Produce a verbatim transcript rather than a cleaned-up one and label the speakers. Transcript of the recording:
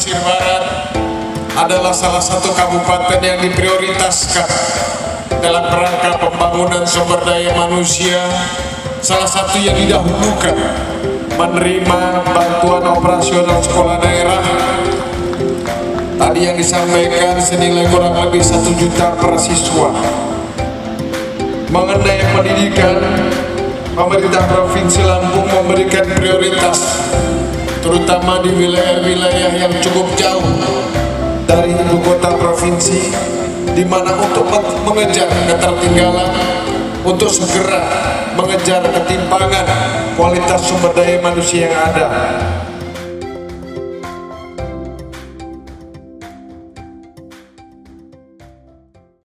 Speaker 1: Pasir Barat adalah salah satu kabupaten yang diprioritaskan dalam rangka pembangunan sumber daya manusia. Salah satu yang didahulukan menerima bantuan operasional sekolah daerah. Tadi yang disampaikan senilai kurang lebih satu juta per siswa. Mengenai pendidikan, pemerintah Provinsi Lampung memberikan prioritas terutama di wilayah-wilayah yang cukup jauh dari ibu kota provinsi, di mana untuk mengejar ketertinggalan, untuk segera mengejar ketimpangan kualitas sumber daya manusia yang ada.